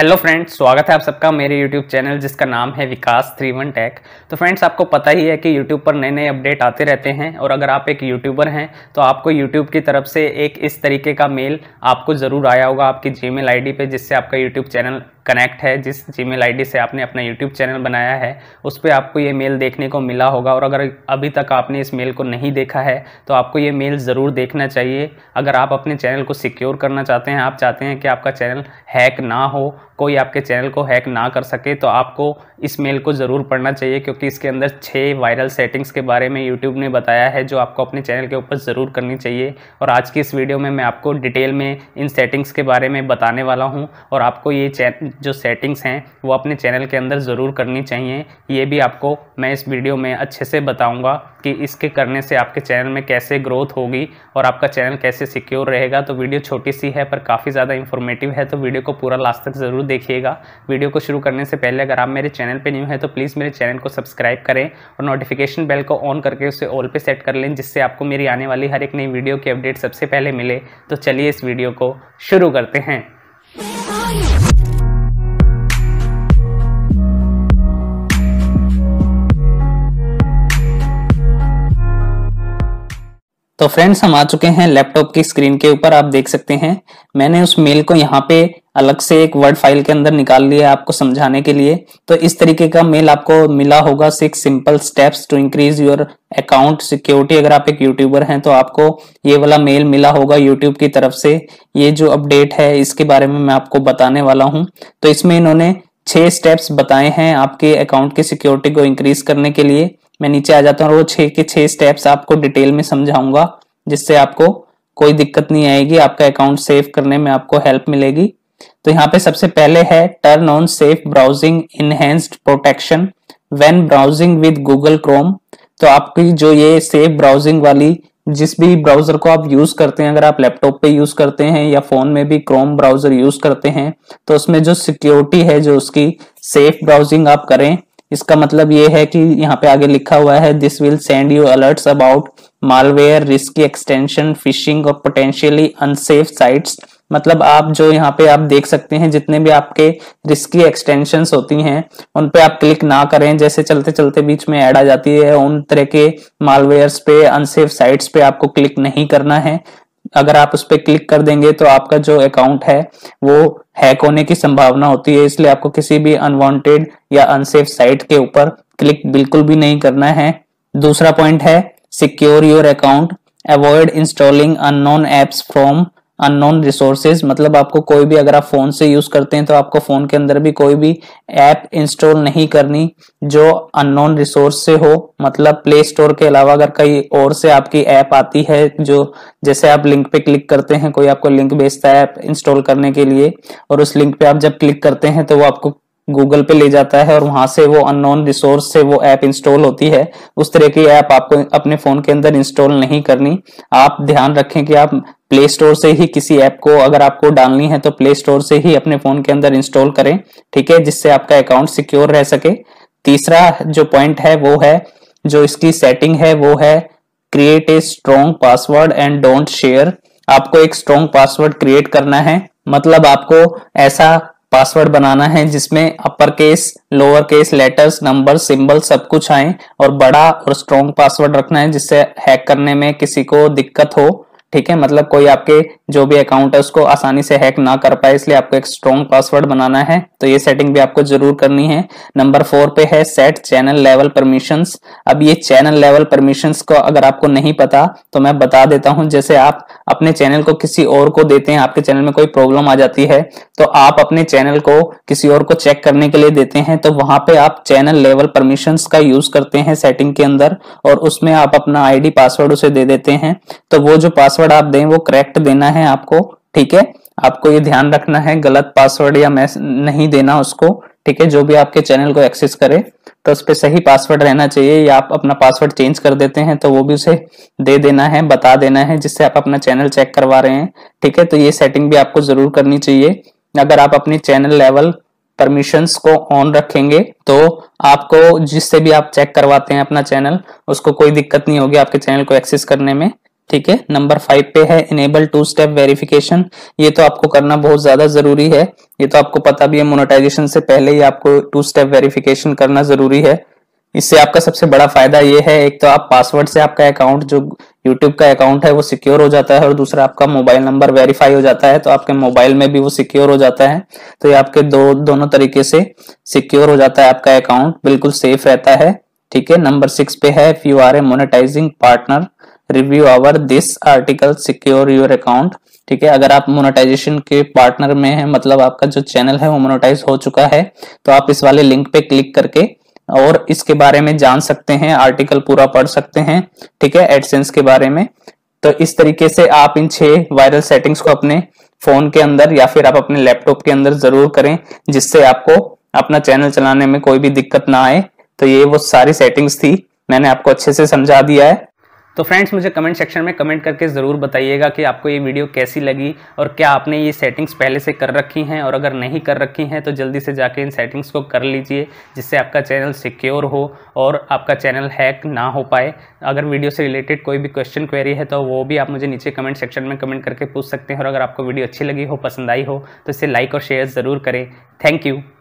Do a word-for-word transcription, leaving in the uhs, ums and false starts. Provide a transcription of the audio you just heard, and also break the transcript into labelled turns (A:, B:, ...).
A: Hello friends, स्वागत है आप सबका मेरे यूट्यूब चैनल जिसका नाम है विकास थ्री वन टेक। तो फ्रेंड्स, आपको पता ही है कि यूट्यूब पर नए नए अपडेट आते रहते हैं और अगर आप एक यूट्यूबर हैं तो आपको यूट्यूब की तरफ से एक इस तरीके का मेल आपको ज़रूर आया होगा आपकी जीमेल आईडी पे, जिससे आपका यूट्यूब चैनल कनेक्ट है। जिस जीमेल आईडी से आपने अपना यूट्यूब चैनल बनाया है उस पर आपको ये मेल देखने को मिला होगा। और अगर अभी तक आपने इस मेल को नहीं देखा है तो आपको ये मेल ज़रूर देखना चाहिए। अगर आप अपने चैनल को सिक्योर करना चाहते हैं, आप चाहते हैं कि आपका चैनल हैक ना हो, कोई आपके चैनल को हैक ना कर सके, तो आपको इस मेल को ज़रूर पढ़ना चाहिए, क्योंकि इसके अंदर छः वायरल सेटिंग्स के बारे में यूट्यूब ने बताया है जो आपको अपने चैनल के ऊपर ज़रूर करनी चाहिए। और आज की इस वीडियो में मैं आपको डिटेल में इन सेटिंग्स के बारे में बताने वाला हूं और आपको ये जो सेटिंग्स हैं वो अपने चैनल के अंदर ज़रूर करनी चाहिए। ये भी आपको मैं इस वीडियो में अच्छे से बताऊँगा कि इसके करने से आपके चैनल में कैसे ग्रोथ होगी और आपका चैनल कैसे सिक्योर रहेगा। तो वीडियो छोटी सी है पर काफ़ी ज़्यादा इंफॉर्मेटिव है, तो वीडियो को पूरा लास्ट तक ज़रूर देखिएगा। वीडियो को शुरू करने से पहले अगर आप मेरे चैनल पे न्यू हैं तो प्लीज़ मेरे चैनल को सब्सक्राइब करें और नोटिफिकेशन बेल को ऑन करके उसे ऑल पे सेट कर लें, जिससे आपको मेरी आने वाली हर एक नई वीडियो की अपडेट सबसे पहले मिले। तो चलिए इस वीडियो को शुरू करते हैं। तो फ्रेंड्स, हम आ चुके हैं लैपटॉप की स्क्रीन के ऊपर। आप देख सकते हैं मैंने उस मेल को यहाँ पे अलग से एक वर्ड फाइल के अंदर निकाल लिया है आपको समझाने के लिए। तो इस तरीके का मेल आपको मिला होगा, six simple steps to increase your account security. अगर आप एक यूट्यूबर हैं तो आपको ये वाला मेल मिला होगा यूट्यूब की तरफ से। ये जो अपडेट है इसके बारे में मैं आपको बताने वाला हूँ। तो इसमें इन्होंने छह स्टेप्स बताए हैं आपके अकाउंट की सिक्योरिटी को इंक्रीज करने के लिए। मैं नीचे आ जाता हूँ और वो छह के छह स्टेप्स आपको डिटेल में समझाऊंगा, जिससे आपको कोई दिक्कत नहीं आएगी, आपका अकाउंट सेव करने में आपको हेल्प मिलेगी। तो यहाँ पे सबसे पहले है turn on safe browsing enhanced protection when browsing with Google Chrome. तो आपकी जो ये सेफ ब्राउजिंग वाली जिस भी ब्राउजर को आप यूज करते हैं, अगर आप लैपटॉप पे यूज करते हैं या फोन में भी क्रोम ब्राउजर यूज करते हैं, तो उसमें जो सिक्योरिटी है, जो उसकी सेफ ब्राउजिंग आप करें। इसका मतलब ये है कि यहाँ पे आगे लिखा हुआ है this will send you alerts about malware, risky extension, phishing और पोटेंशियली अनसेफ साइट्स। मतलब आप जो यहाँ पे आप देख सकते हैं जितने भी आपके रिस्की एक्सटेंशंस होती हैं उन पे आप क्लिक ना करें। जैसे चलते चलते बीच में ऐड आ जाती है, उन तरह के मालवेयर्स पे, अनसेफ साइट्स पे आपको क्लिक नहीं करना है। अगर आप उस पर क्लिक कर देंगे तो आपका जो अकाउंट है वो हैक होने की संभावना होती है, इसलिए आपको किसी भी अनवांटेड या अनसेफ साइट के ऊपर क्लिक बिल्कुल भी नहीं करना है। दूसरा पॉइंट है secure your account, avoid installing unknown apps from unknown resources. मतलब आपको कोई भी, अगर आप फोन से यूज करते हैं तो आपको फोन के अंदर भी कोई भी ऐप इंस्टॉल नहीं करनी जो अननोन रिसोर्स से हो। मतलब प्ले स्टोर के अलावा अगर कहीं और से आपकी ऐप आती है, जो जैसे आप लिंक पे क्लिक करते हैं, कोई आपको लिंक भेजता है ऐप इंस्टॉल करने के लिए, और उस लिंक पे आप जब क्लिक करते हैं तो वो आपको गूगल पे ले जाता है और वहां से वो अननोन रिसोर्स से वो ऐप इंस्टॉल होती है। उस तरह की ऐप आपको अपने फोन के अंदर इंस्टॉल नहीं करनी। आप ध्यान रखें कि आप प्ले स्टोर से ही किसी ऐप को अगर आपको डालनी है तो प्ले स्टोर से ही अपने फोन के अंदर इंस्टॉल करें, ठीक है, जिससे आपका अकाउंट सिक्योर रह सके। तीसरा जो पॉइंट है वो है, जो इसकी सेटिंग है वो है create a strong password and don't share. आपको एक स्ट्रॉन्ग पासवर्ड क्रिएट करना है। मतलब आपको ऐसा पासवर्ड बनाना है जिसमें upper case, lower case, letters, number, symbol सब कुछ आए, और बड़ा और स्ट्रॉन्ग पासवर्ड रखना है जिससे हैक करने में किसी को दिक्कत हो, ठीक है। मतलब कोई आपके जो भी अकाउंट है उसको आसानी से हैक ना कर पाए, इसलिए आपको एक स्ट्रॉन्ग पासवर्ड बनाना है। तो ये सेटिंग भी आपको जरूर करनी है। नंबर फोर पे है सेट चैनल लेवल परमिशंस। अब ये चैनल लेवल परमिशंस को अगर आपको नहीं पता तो मैं बता देता हूं। जैसे आप अपने चैनल को किसी और को देते हैं, आपके चैनल में कोई प्रॉब्लम आ जाती है तो आप अपने चैनल को किसी और को चेक करने के लिए देते हैं, तो वहां पे आप चैनल लेवल परमिशंस का यूज करते हैं सेटिंग के अंदर, और उसमें आप अपना आईडी पासवर्ड उसे दे देते हैं। तो वो जो पासवर्ड आप दें वो करेक्ट देना है आपको, ठीक है। आपको ये ध्यान रखना है गलत पासवर्ड या मैसेज नहीं देना उसको, ठीक है। जो भी आपके चैनल को एक्सेस करे तो उस पर सही पासवर्ड रहना चाहिए, या आप अपना पासवर्ड चेंज कर देते हैं तो वो भी उसे दे देना है, बता देना है, जिससे आप अपना चैनल चेक करवा रहे हैं, ठीक है। तो ये सेटिंग भी आपको जरूर करनी चाहिए। अगर आप अपनी चैनल लेवल परमिशंस को ऑन रखेंगे तो आपको जिससे भी आप चेक करवाते हैं अपना चैनल, उसको कोई दिक्कत नहीं होगी आपके चैनल को एक्सेस करने में, ठीक है। नंबर फाइव पे है इनेबल टू स्टेप वेरिफिकेशन। ये तो आपको करना बहुत ज्यादा जरूरी है, ये तो आपको पता भी है, मोनेटाइजेशन से पहले ही आपको टू स्टेप वेरिफिकेशन करना जरूरी है। इससे आपका सबसे बड़ा फायदा ये है, एक तो आप पासवर्ड से आपका अकाउंट जो यूट्यूब का अकाउंट है वो सिक्योर हो जाता है, और दूसरा आपका मोबाइल नंबर वेरीफाई हो जाता है, तो आपके मोबाइल में भी वो सिक्योर हो जाता है। तो ये आपके दो दोनों तरीके से सिक्योर हो जाता है, आपका अकाउंट बिल्कुल सेफ रहता है। ठीक है। नंबर सिक्स पे है if you are a monetising partner review our this article secure your account. ठीक है। अगर आप मोनेटाइजेशन के पार्टनर में हैं, मतलब आपका जो चैनल है वो मोनेटाइज हो चुका है, तो आप इस वाले लिंक पे क्लिक करके और इसके बारे में जान सकते हैं, आर्टिकल पूरा पढ़ सकते हैं। ठीक है, एडसेंस के बारे में। तो इस तरीके से आप इन छह वायरल सेटिंग्स को अपने फोन के अंदर या फिर आप अपने लैपटॉप के अंदर जरूर करें, जिससे आपको अपना चैनल चलाने में कोई भी दिक्कत ना आए। तो ये वो सारी सेटिंग्स थी, मैंने आपको अच्छे से समझा दिया है। तो फ्रेंड्स, मुझे कमेंट सेक्शन में कमेंट करके ज़रूर बताइएगा कि आपको ये वीडियो कैसी लगी और क्या आपने ये सेटिंग्स पहले से कर रखी हैं, और अगर नहीं कर रखी हैं तो जल्दी से जाके इन सेटिंग्स को कर लीजिए, जिससे आपका चैनल सिक्योर हो और आपका चैनल हैक ना हो पाए। अगर वीडियो से रिलेटेड कोई भी क्वेश्चन क्वेरी है तो वो भी आप मुझे नीचे कमेंट सेक्शन में कमेंट करके पूछ सकते हैं, और अगर आपको वीडियो अच्छी लगी हो, पसंद आई हो, तो इसे लाइक और शेयर ज़रूर करें। Thank you.